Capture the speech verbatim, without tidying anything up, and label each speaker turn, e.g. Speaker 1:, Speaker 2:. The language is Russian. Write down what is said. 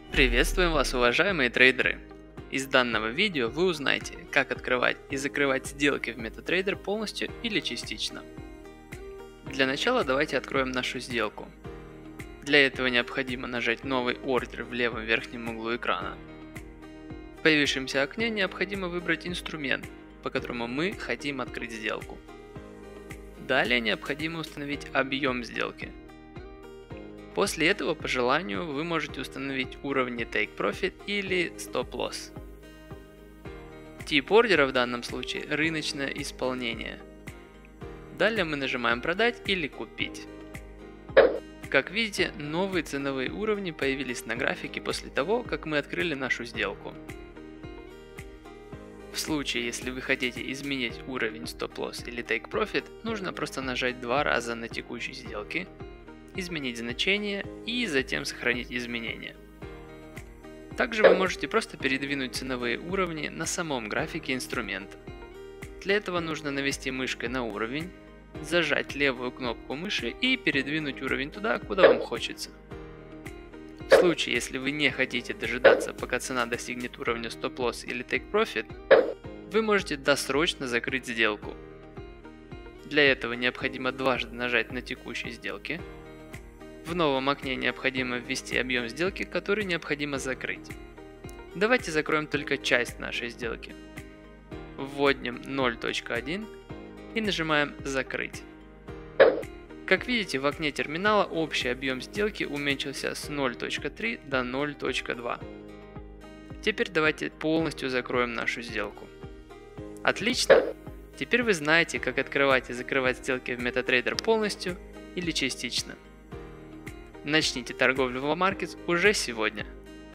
Speaker 1: Приветствуем вас, уважаемые трейдеры! Из данного видео вы узнаете, как открывать и закрывать сделки в MetaTrader полностью или частично. Для начала давайте откроем нашу сделку. Для этого необходимо нажать новый ордер в левом верхнем углу экрана. В появившемся окне необходимо выбрать инструмент, по которому мы хотим открыть сделку. Далее необходимо установить объем сделки. После этого по желанию вы можете установить уровни Take Profit или Stop Loss. Тип ордера в данном случае рыночное исполнение. Далее мы нажимаем продать или купить. Как видите, новые ценовые уровни появились на графике после того, как мы открыли нашу сделку. В случае, если вы хотите изменить уровень Stop Loss или Take Profit, нужно просто нажать два раза на текущей сделке, изменить значение и затем сохранить изменения. Также вы можете просто передвинуть ценовые уровни на самом графике инструмента. Для этого нужно навести мышкой на уровень, зажать левую кнопку мыши и передвинуть уровень туда, куда вам хочется. В случае, если вы не хотите дожидаться, пока цена достигнет уровня Stop Loss или Take Profit, вы можете досрочно закрыть сделку. Для этого необходимо дважды нажать на текущей сделке. В новом окне необходимо ввести объем сделки, который необходимо закрыть. Давайте закроем только часть нашей сделки. Вводим ноль точка один и нажимаем «Закрыть». Как видите, в окне терминала общий объем сделки уменьшился с ноль точка три до ноль точка два. Теперь давайте полностью закроем нашу сделку. Отлично! Теперь вы знаете, как открывать и закрывать сделки в MetaTrader полностью или частично. Начните торговлю в Markets уже сегодня.